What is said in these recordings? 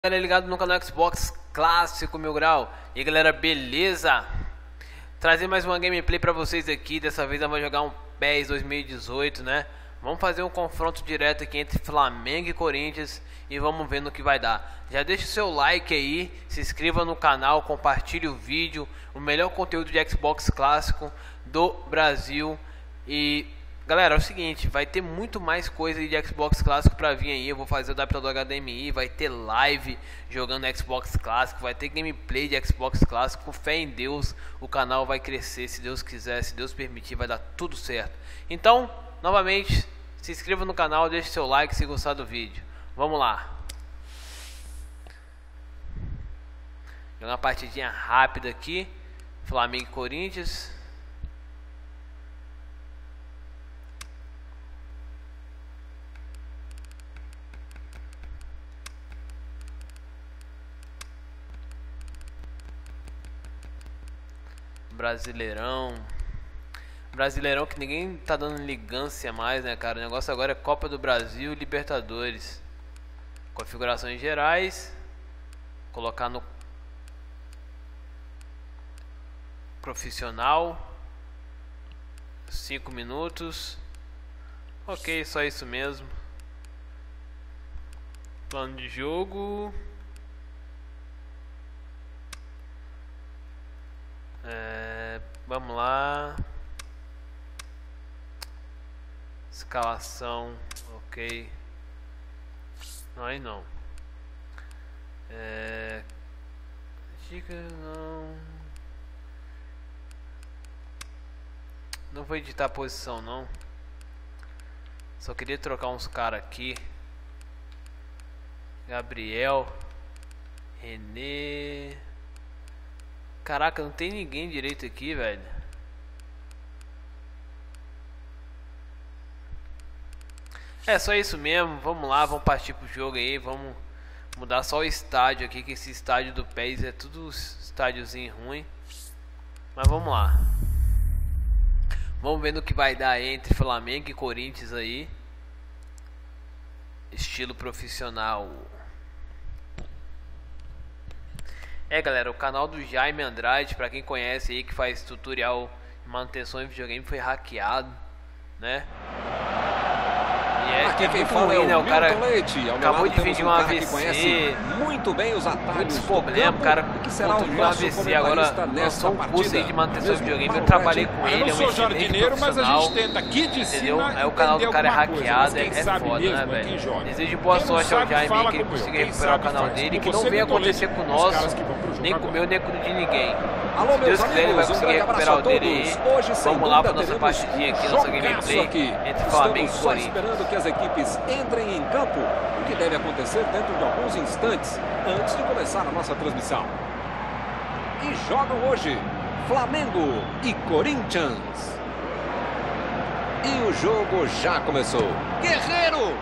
Galera, ligado no canal Xbox Clássico Mil Grau. E aí, galera, beleza? Trazer mais uma gameplay pra vocês aqui. Dessa vez eu vou jogar um PES 2018, né? Vamos fazer um confronto direto aqui entre Flamengo e Corinthians e vamos ver no que vai dar. Já deixa o seu like aí, se inscreva no canal, compartilhe o vídeo. O melhor conteúdo de Xbox Clássico do Brasil. E galera, é o seguinte, vai ter muito mais coisa de Xbox Clássico pra vir aí. Eu vou fazer o adaptador HDMI, vai ter live jogando Xbox Clássico, vai ter gameplay de Xbox Clássico. Com fé em Deus, o canal vai crescer, se Deus quiser, se Deus permitir, vai dar tudo certo. Então, novamente, se inscreva no canal, deixe seu like se gostar do vídeo. Vamos lá. Jogar uma partidinha rápida aqui. Flamengo e Corinthians. Brasileirão que ninguém tá dando ligância mais, né, cara? O negócio agora é Copa do Brasil e Libertadores. Configurações gerais. Colocar no profissional. 5 minutos. Ok, só isso mesmo. Plano de jogo. Vamos lá. Escalação, ok. Não, aí não. Dica não. Não vou editar a posição não. Só queria trocar uns caras aqui. Gabriel, René. Caraca, não tem ninguém direito aqui, velho. É só isso mesmo. Vamos lá, vamos partir pro jogo aí. Vamos mudar só o estádio aqui, que esse estádio do PES é tudo estádiozinho ruim. Mas vamos lá. Vamos ver no que vai dar entre Flamengo e Corinthians aí. Estilo profissional. Galera, o canal do Jaime Andrade, pra quem conhece aí, que faz tutorial de manutenção em videogame, foi hackeado, né? E aqui quem muito fala ruim, é o né? O cara Leite. acabou de vir de um AVC, muito bem os atalhos, muitos problemas, o cara voltou de um AVC, agora lançou um curso aí de manutenção de videogame. Eu trabalhei com ele, é um excelente profissional, entendeu? Aí o canal do cara é hackeado, é foda, né, velho? Desejo boa sorte ao Jaime, que ele consiga recuperar o canal dele, que não venha acontecer com o nosso, nem com o meu, nem com o de ninguém. Alô, se Deus quiser, ele vai conseguir recuperar o dele aí. Vamos lá para nossa partidinha aqui, nossa gameplay entre Flamengo e Corinthians. Esperando que as equipes entrem em campo, o que deve acontecer dentro de alguns instantes antes de começar a nossa transmissão. E jogam hoje Flamengo e Corinthians. E o jogo já começou. Guerreiro!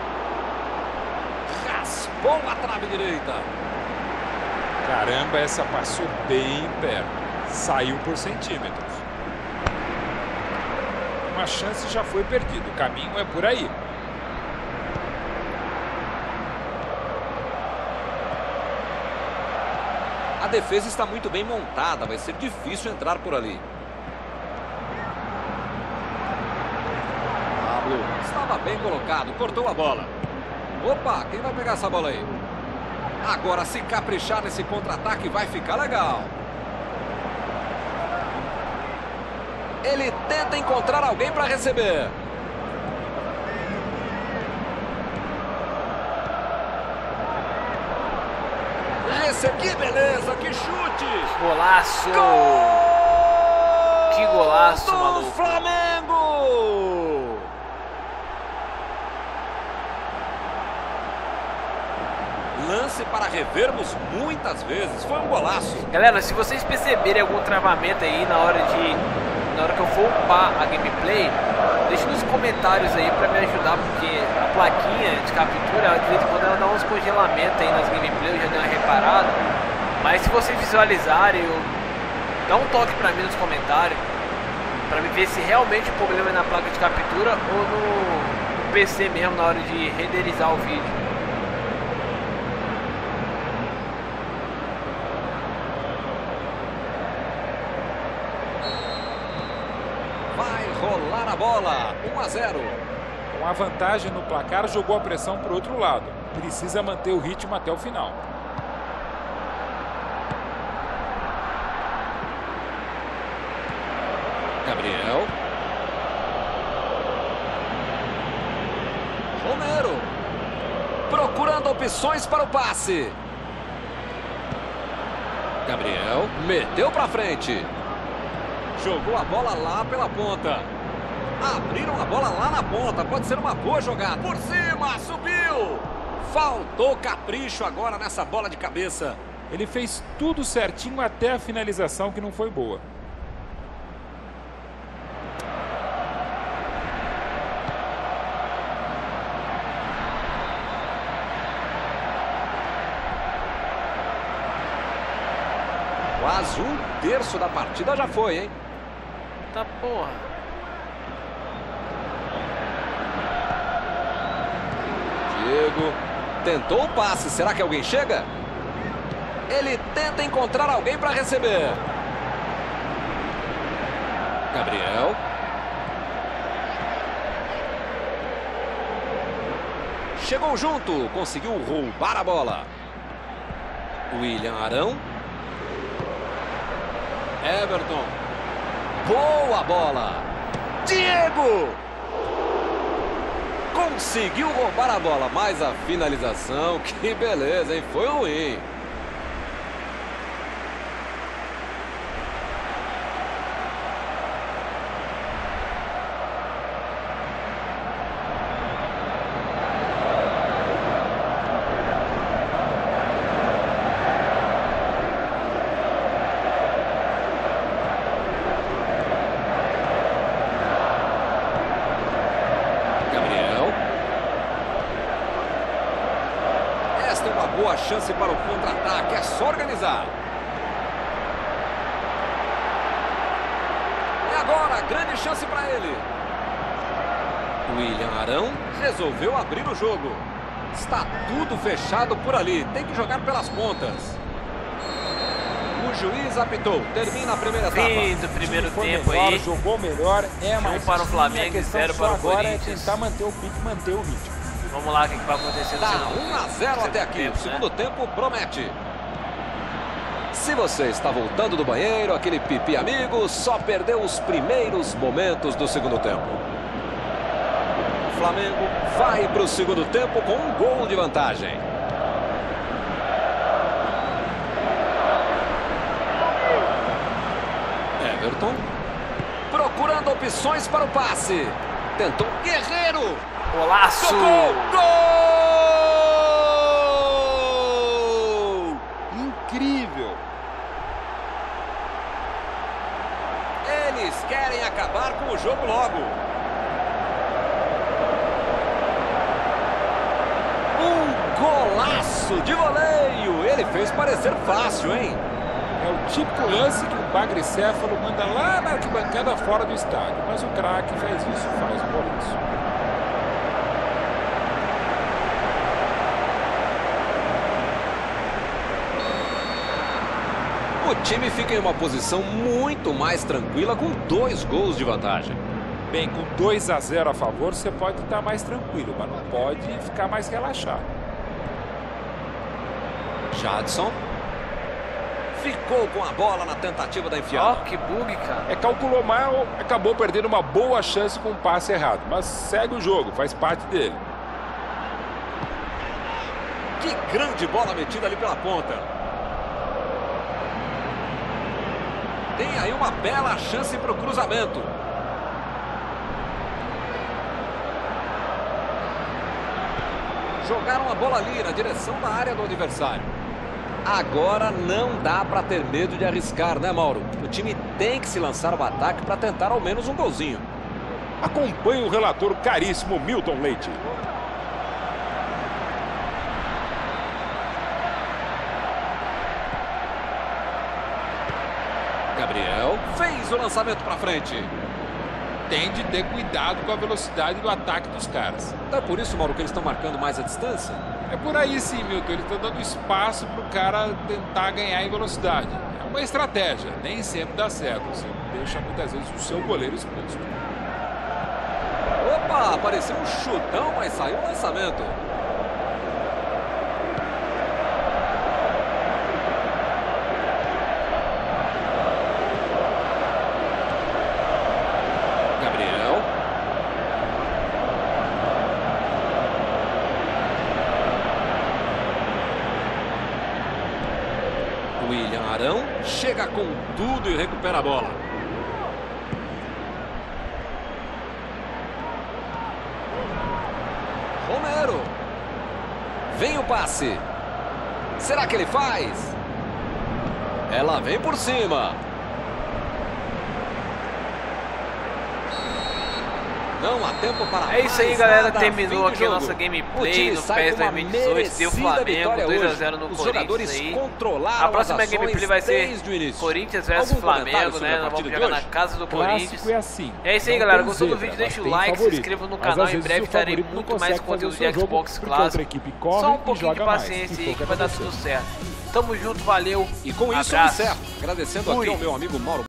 Raspou a trave direita. Caramba, essa passou bem perto. Saiu por centímetros. Uma chance já foi perdida. O caminho é por aí. A defesa está muito bem montada. Vai ser difícil entrar por ali. Pablo estava bem colocado. Cortou a bola. Opa, quem vai pegar essa bola aí? Agora, se caprichar nesse contra-ataque, vai ficar legal. Ele tenta encontrar alguém para receber. Que beleza, que chute! Golaço! Gol Que golaço, do maluco! Flamengo! Lance para revermos muitas vezes. Foi um golaço. Galera, se vocês perceberem algum travamento aí na hora que eu for upar a gameplay, deixe nos comentários aí pra me ajudar, porque a plaquinha de captura, de vez em quando ela dá uns congelamentos aí nas gameplays, eu já dei uma reparada. Mas se vocês visualizarem, dá um toque pra mim nos comentários, pra me ver se realmente o problema é na placa de captura ou no PC mesmo, na hora de renderizar o vídeo. rolar a bola. 1-0. Com a vantagem no placar, jogou a pressão para o outro lado. Precisa manter o ritmo até o final. Gabriel. Romero. Procurando opções para o passe. Gabriel meteu para frente. Jogou a bola lá pela ponta. Abriram a bola lá na ponta. Pode ser uma boa jogada. Por cima, subiu. Faltou capricho agora nessa bola de cabeça. Ele fez tudo certinho até a finalização, que não foi boa. Quase um terço da partida já foi, hein? Tá porra. Diego tentou o passe. Será que alguém chega? Ele tenta encontrar alguém para receber. Gabriel. Chegou junto. Conseguiu roubar a bola. William Arão. Everton. Boa bola. Diego. Conseguiu roubar a bola, mas a finalização, que beleza, hein? Foi ruim. Boa chance para o contra-ataque, é só organizar. E agora, grande chance para ele. William Arão resolveu abrir o jogo. Está tudo fechado por ali, tem que jogar pelas pontas. O juiz apitou, termina a primeira etapa. Fim do primeiro tempo melhor, aí. Jogou melhor, é mais para o Flamengo e 0 para o agora Corinthians. É tentar manter o pique, manter o ritmo. Vamos lá, o que vai acontecer no Tá segundo 1-0 até aqui. tempo, O segundo tempo promete. Se você está voltando do banheiro, aquele pipi amigo, só perdeu os primeiros momentos do segundo tempo. O Flamengo vai para o segundo tempo com um gol de vantagem. Everton. Procurando opções para o passe. Tentou Guerreiro. Golaço! Tocou! Gol! Incrível! Eles querem acabar com o jogo logo. Um golaço de voleio! Ele fez parecer fácil, hein? É o típico lance que o magricéfalo manda lá na arquibancada fora do estádio. Mas o craque faz isso, faz um golaço. O time fica em uma posição muito mais tranquila com 2 gols de vantagem. Bem, com 2-0 a favor, você pode estar mais tranquilo, mas não pode ficar mais relaxado. Jadson. Ficou com a bola na tentativa da enfiada. Ó, que bug, cara. Calculou mal, acabou perdendo uma boa chance com um passe errado. Mas segue o jogo, faz parte dele. Que grande bola metida ali pela ponta. Tem aí uma bela chance para o cruzamento. Jogaram a bola ali na direção da área do adversário. Agora não dá para ter medo de arriscar, né, Mauro? O time tem que se lançar ao ataque para tentar ao menos um golzinho. Acompanhe o relator caríssimo Milton Leite. Gabriel fez o lançamento para frente. Tem de ter cuidado com a velocidade do ataque dos caras. É por isso, Mauro, que eles estão marcando mais a distância? É por aí sim, Milton. Ele está dando espaço para o cara tentar ganhar em velocidade. É uma estratégia, nem sempre dá certo. Você deixa muitas vezes o seu goleiro exposto. Opa, parecia um chutão, mas saiu um lançamento. Gabriel. William Arão chega com tudo e recupera a bola. Romero. Vem o passe. Será que ele faz? Ela vem por cima. Não há tempo para É isso aí, galera. nada. Terminou aqui a jogo. nossa gameplay do sai PES com uma 2018. Deu merecida Flamengo, vitória 2 a hoje. 0 no Os Corinthians jogadores aí. controlaram A próxima as gameplay ações vai ser desde o início. Corinthians versus Algum comentário Flamengo, sobre né? a Nós vamos partida de jogar na hoje? casa do Corinthians. Clássico é assim. É isso aí, Não galera. tem Gostou do zebra, vídeo? Deixa o mas tem like, se favorito. inscreva no Mas, canal. às Em vezes, breve o trarei favorito não muito consegue mais fazer conteúdo o seu de jogo Xbox porque a outra clássico. equipe corre Só um e pouquinho de joga mais, paciência se aí for que vai dar você. tudo certo. Tamo junto, valeu. E com isso eu Abraço. encerro. Agradecendo Fui. aqui ao meu amigo Mauro.